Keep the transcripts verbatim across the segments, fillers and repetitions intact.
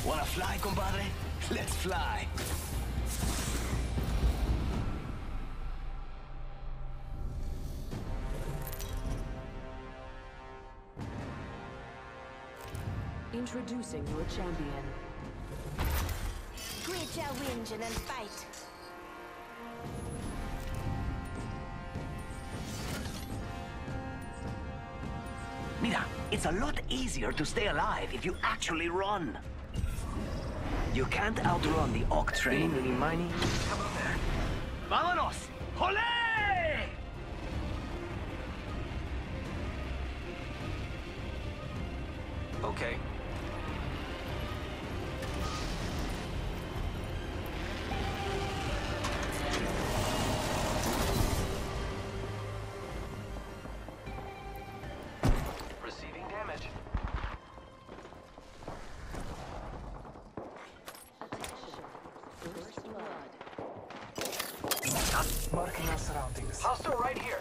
Wanna fly, compadre? Let's fly. Introducing your champion. Great your engine and fight. Mira, it's a lot easier to stay alive if you actually run. You can't outrun the Ock train. Eeny, meeny, miny. Come on there. Vámonos! Olé! Okay. Receiving damage. First blood. Marking our surroundings. Hostile right here.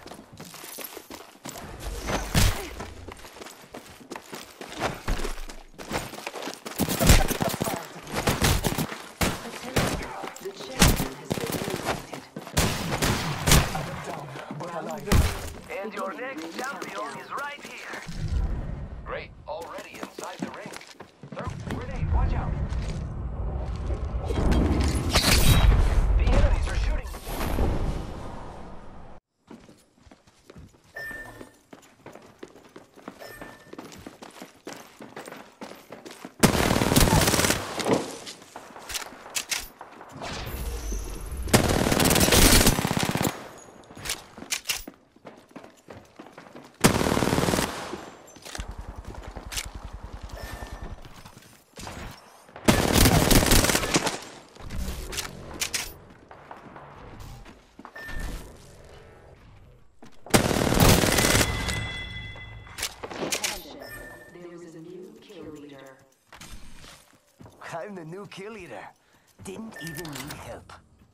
The champion has been eliminated. I'm down, but alive. And your next champion is right here. Great. Already inside the ring. Throw grenade. Watch out. The enemies are shooting. Attention. There is a new kill leader. I'm the new kill leader. Didn't even need help.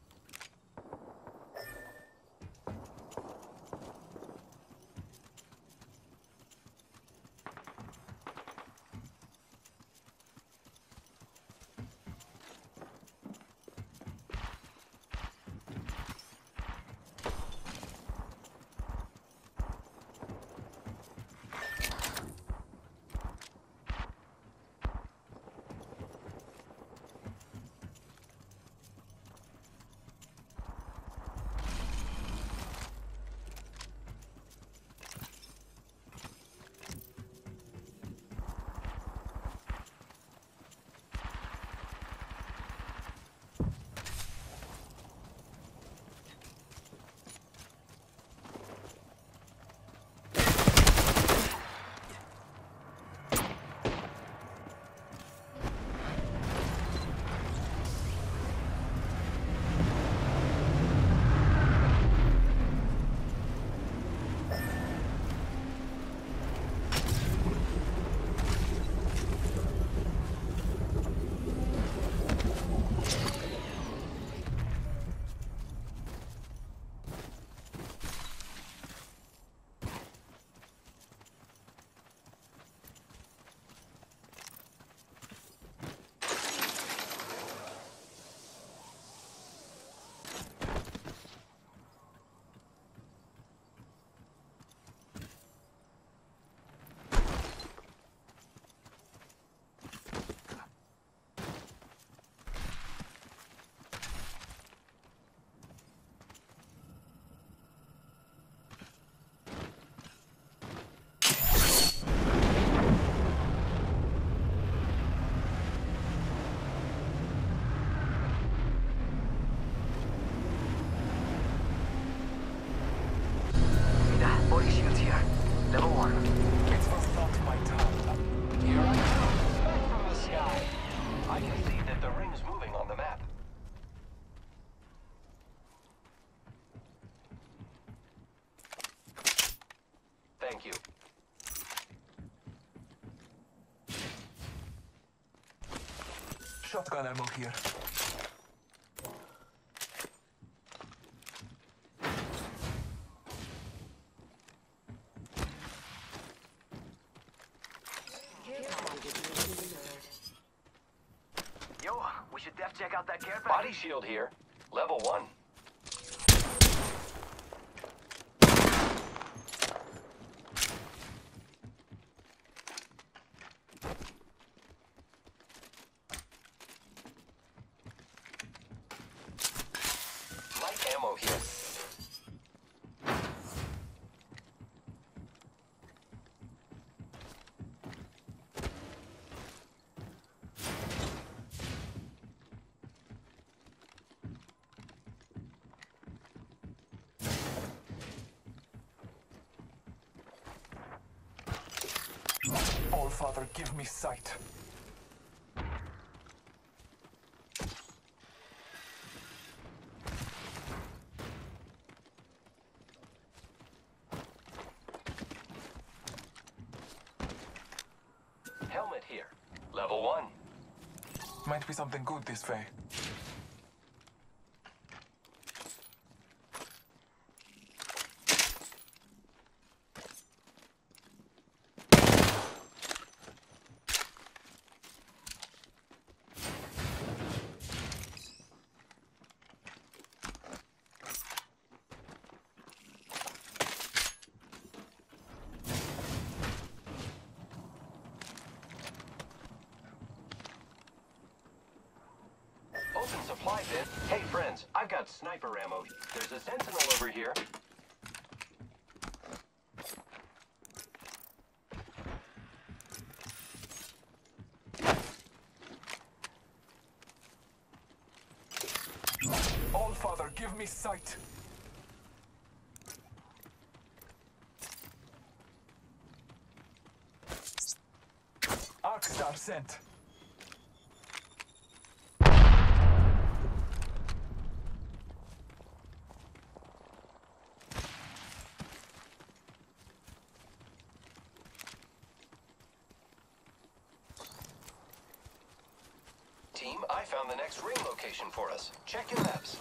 Thank you. Shotgun ammo here. should def check out that care package. Body shield here. Level one. Light ammo here. All Father, give me sight. Helmet here. Level one. Might be something good this way. Open supply bin. Hey friends, I've got sniper ammo. There's a sentinel over here. All Father, give me sight. Arcstar sent. Team, I found the next ring location for us. Check your maps.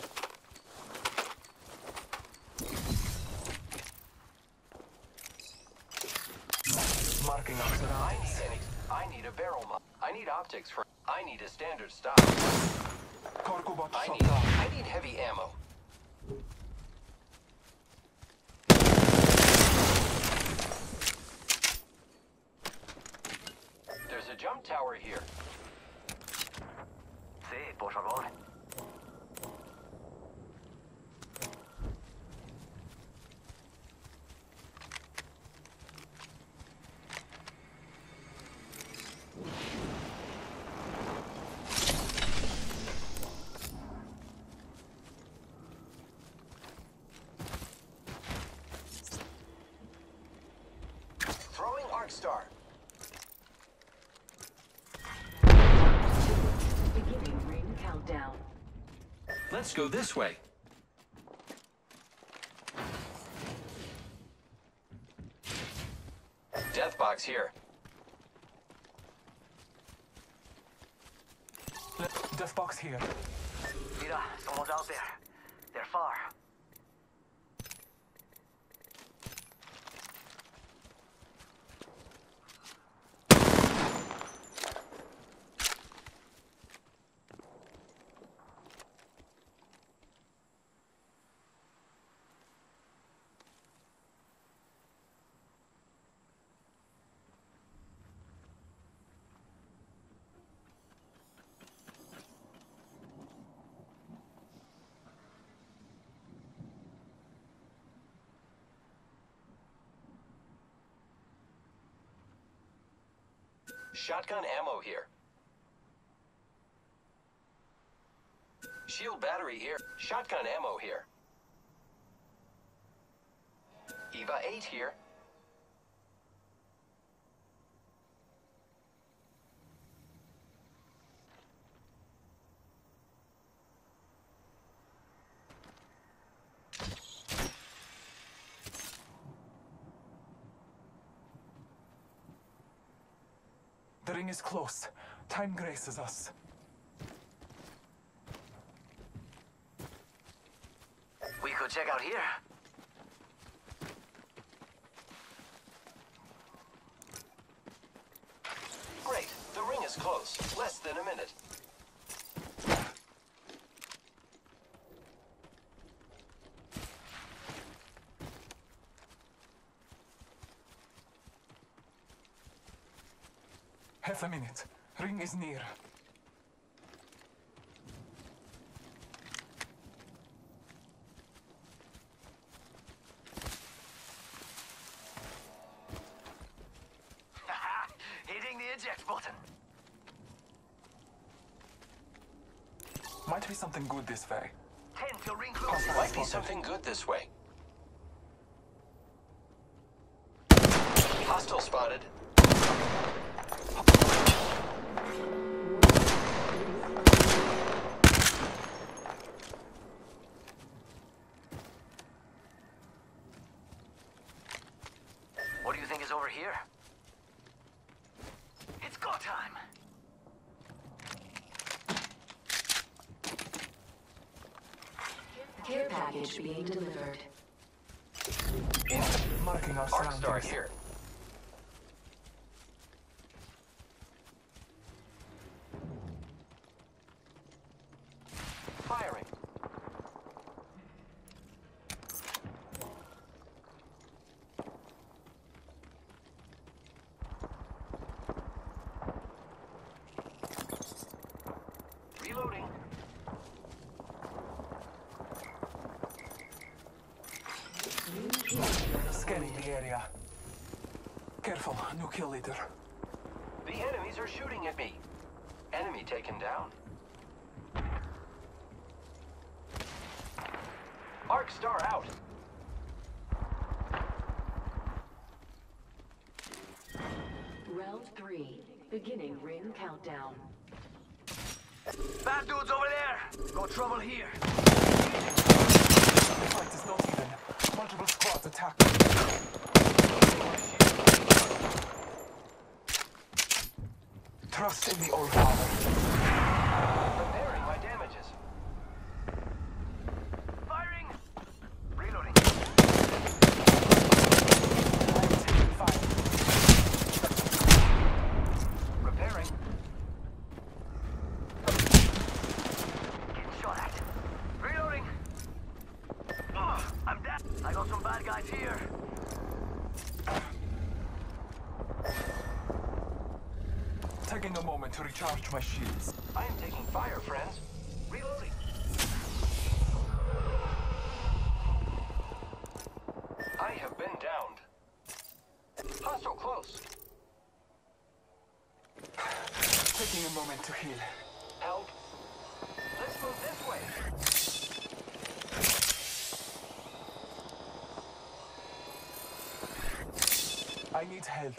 Marking our I surroundings. need any. I need a barrel mod. I need optics for. I need a standard style. Cargo bot I shot need. down. I need heavy ammo. There's a jump tower here. Sí, por favor. Throwing arc star. Beginning ring countdown. Let's go this way. Death box here. Death box here. Mira, someone's out there. They're far. Shotgun ammo here. Shield battery here. Shotgun ammo here. Eva eight here. The ring is close. Time graces us. We could check out here. Great. The ring is close. Less than a minute. Half a minute. Ring is near. Hitting the eject button. Might be something good this way. Ten to ring close. Might be something good this way. Hostile spotted. What do you think is over here? It's go time. Care package being delivered. Marking our Arc star surroundings. here. Firing. Reloading. Scanning the area. Careful, new kill leader. The enemies are shooting at me. Enemy taken down. Arc star out. Round three. Beginning ring countdown. Bad dudes over there. Got trouble here. The fight is not even. Multiple squads attack. Trust in the Old Father. Repairing my damages. Firing. Reloading. I'm taking fire. Repairing. Getting shot at. Reloading. Ugh, I'm dead. I got some bad guys here. Taking a moment to recharge my shields. I am taking fire, friends. Reloading. I have been downed. Hostile close. Taking a moment to heal. Help. Let's move this way. I need help.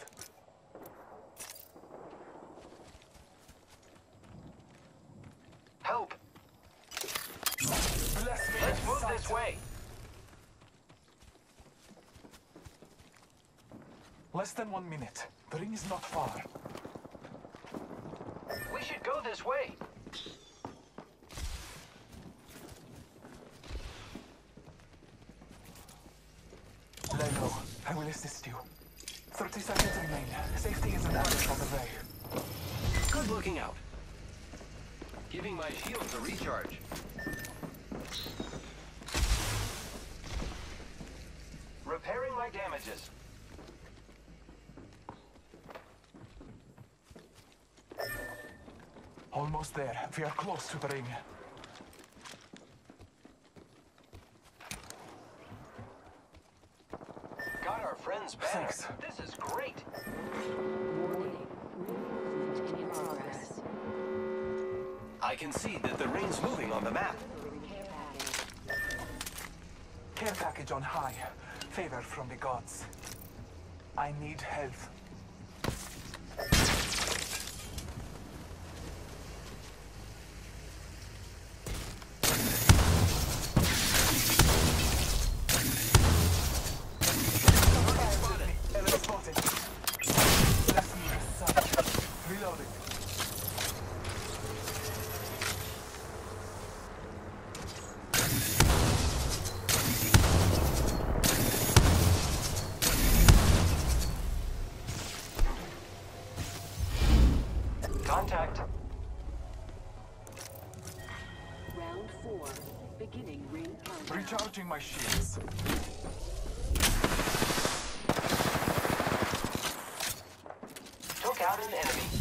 Help. Bless me. Let's move this way. Less than one minute. The ring is not far. We should go this way. Lay low. I will assist you. Thirty seconds remain. Safety is an order on the way. Good looking out. Giving my shields a recharge. Repairing my damages. Almost there. We are close to the ring. Got our friends back. Thanks. This is great. Warning. Movement in progress. I can see that the ring's moving on the map. Care package. Care package on high. Favor from the gods. I need help. Enemy spotted. Bless me, son. Reloading. Contact. Round four. Beginning ring countdown. Recharging my shields. Took out an enemy.